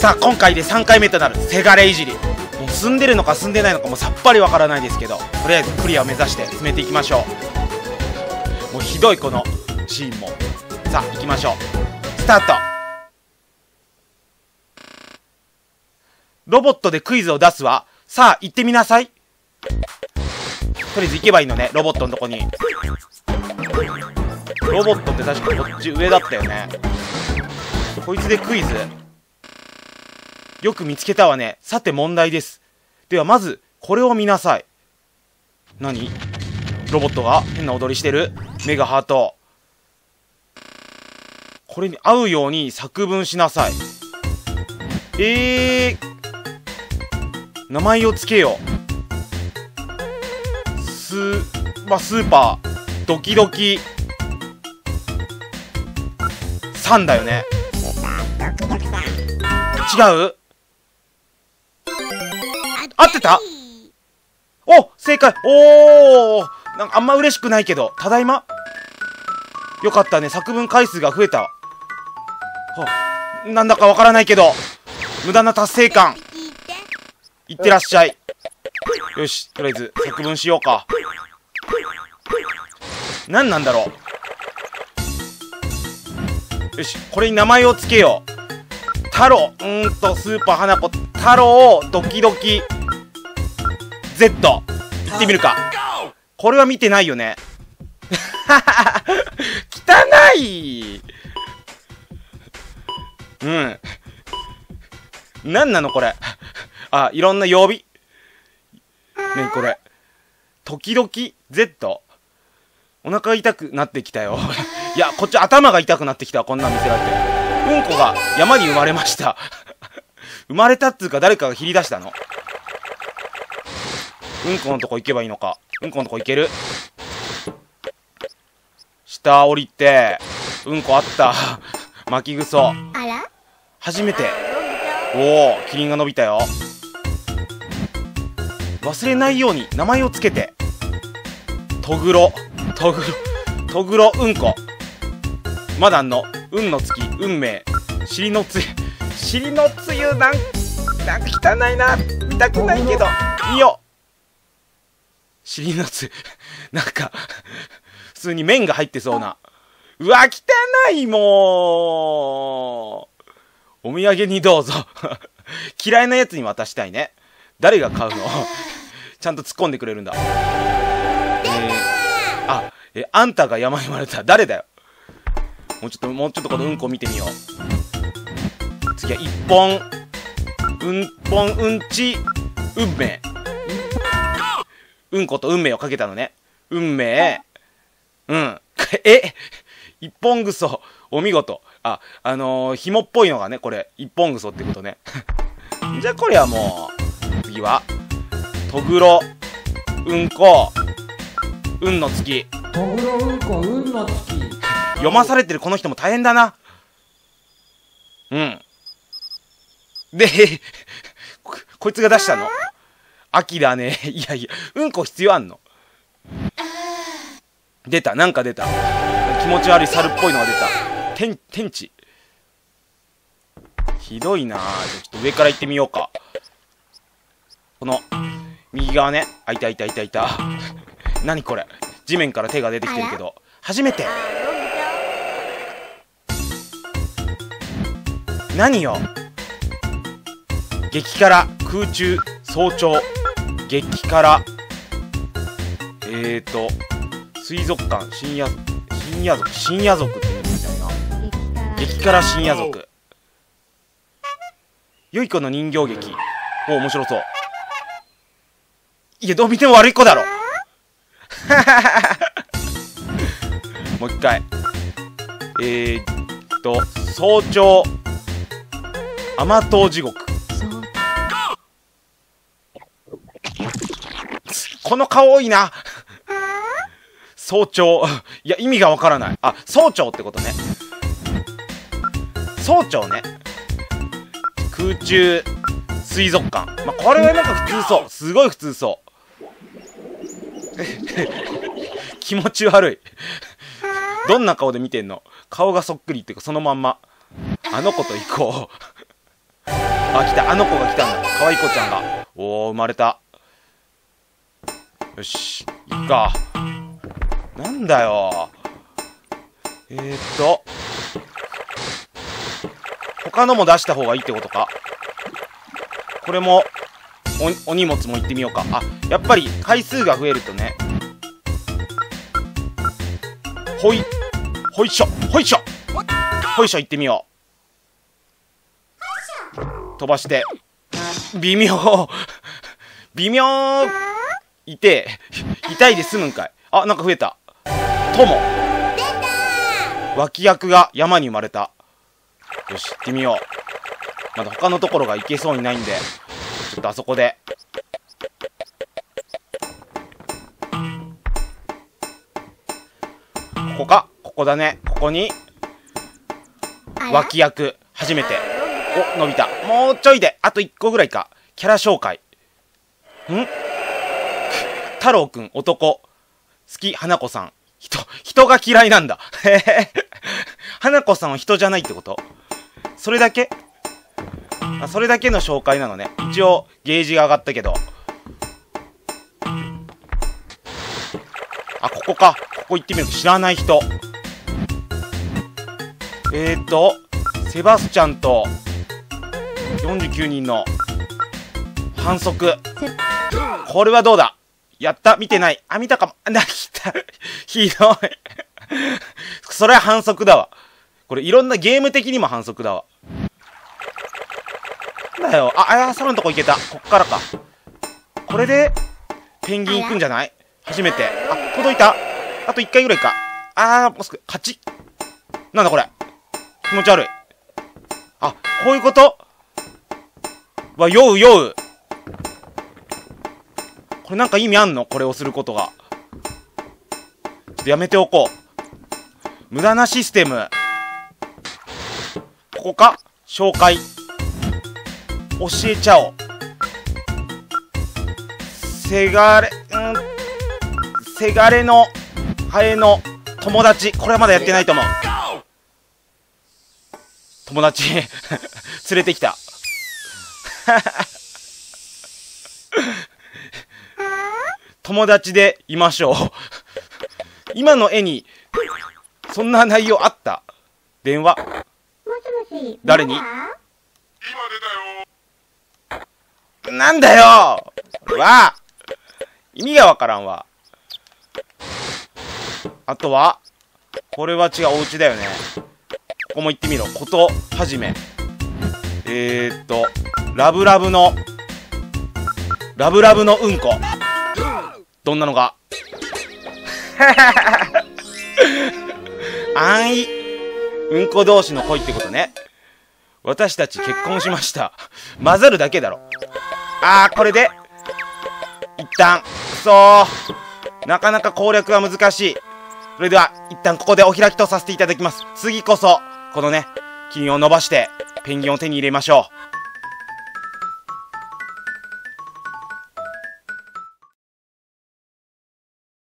さあ今回で3回目となるせがれいじり。もう進んでるのか進んでないのかもうさっぱりわからないですけど、とりあえずクリアを目指して進めていきましょう。もうひどいこのシーンも。さあ行きましょう。スタート。ロボットでクイズを出すわ。さあ行ってみなさい。とりあえず行けばいいのね、ロボットのとこに。ロボットって確かこっち上だったよね。こいつでクイズよく見つけたわね。さて問題です。ではまずこれを見なさい。何？ロボットが変な踊りしてる。目がハート。これに合うように作文しなさい。名前をつけよう。スーパードキドキさんだよね。違う？合ってた？お、正解。おー、なんかあんま嬉しくないけど、ただいま。よかったね、作文回数が増えた。なんだかわからないけど無駄な達成感。いってらっしゃい。よし、とりあえず作文しようか。何なんだろう。よし、これに名前をつけよう。太郎、スーパー花子太郎ドキドキ Z 行ってみるか。これは見てないよね。汚い。何なのこれ。あ、いろんな曜日ね。これ時々 Z。 お腹痛くなってきたよ。いや、こっち頭が痛くなってきた。こんなん見せられて。うんこが山に生まれました。生まれたっつうか誰かが切り出したの。うんこのとこ行けばいいのか。うんこのとこ行ける。下降りてうんこあった。巻きぐそ。初めて。おお、キリンが伸びたよ。忘れないように名前をつけて。とぐろうんこ。まだあんの。運の月、運命、尻のつゆなんか汚いな。見たくないけど見よ。尻のつゆなんか普通に麺が入ってそうな。うわ汚い。もうお土産にどうぞ。嫌いなやつに渡したいね。誰が買うの？ちゃんと突っ込んでくれるんだ。あんたが山に生まれた。誰だよ。もうちょっとこのうんこ見てみよう。次は一本うんち運命。うんこと運命をかけたのね。運命。一本ぐそ。お見事。紐っぽいのがね、これ一本ぐそってことね。じゃあこれはもう次はとぐろうんこ運の月。 とぐろうんこ運の月。 読まされてるこの人も大変だな。でこいつが出したの。秋だね。いやいや、うんこ必要あんの？出た、なんか出た。気持ち悪い猿っぽいのが出た。天地。ひどいな。じゃあちょっと上から行ってみようか。この右側ね。いた。何これ。地面から手が出てきてるけど。初めて。何よ。激辛空中早朝。激辛水族館深夜族って言うみたいな。激辛深夜族。よい子の人形劇。お、面白そう。いや、どう見ても悪い子だろ。もう一回。早朝甘党地獄。この顔多いな。早朝。いや、意味がわからない。あ、早朝ってことね。早朝ね。空中水族館。まあ、これはなんか普通そう。すごい普通そう。気持ち悪い。どんな顔で見てんの？顔がそっくりっていうかそのまんま。あの子と行こう。 あ、来た。あの子が来たんだ。可愛い子ちゃんが。おー、生まれた。よし、行くか。なんだよ。他のも出した方がいいってことか。これもお荷物も行ってみようか。あ、やっぱり回数が増えるとね。ほいしょほいしょ行ってみよう。飛ばして微妙痛いで済むんかい。あ、なんか増えた。友脇役が山に生まれた。よし、行ってみよう。まだ他のところが行けそうにないんで、ちょっとあそこで。ここか。ここだね。ここに脇役初めて。お、伸びた。もうちょいであと1個ぐらいか。キャラ紹介。太郎くん、男。好き、花子さん。人が嫌いなんだ。花子さんは人じゃないってこと？それだけ？あ、それだけの紹介なのね。一応ゲージが上がったけど。あ、ここか。ここ行ってみると知らない人。セバスチャンと49人の反則。これはどうだ？やった？見てない。あ、見たかも。ひどい。それは反則だわ。これいろんなゲーム的にも反則だわ。なんだよ。あ、空のとこ行けた。こっからか。これでペンギン行くんじゃない？初めて。あ、届いた。あと1回ぐらいか。もうすぐ勝ち。なんだこれ。気持ち悪い。あ、こういうこと？酔う。これなんか意味あんの？これをすることが。ちょっとやめておこう。無駄なシステム。ここか？紹介。教えちゃおう。せがれのハエの友達。これはまだやってないと思う。友達連れてきた。友達でいましょう。今の絵にそんな内容あった？電話？誰に？なんだよ。意味がわからんわ。あとはこれは違う、お家だよね。ここも行ってみろ。ことはじめ。ラブラブのうんこ。どんなのがうんこ同士の恋ってことね。私たち結婚しました。混ざるだけだろ。これで一旦なかなか攻略は難しい。それでは一旦ここでお開きとさせていただきます。次こそこのね金を伸ばしてペンギンを手に入れましょう。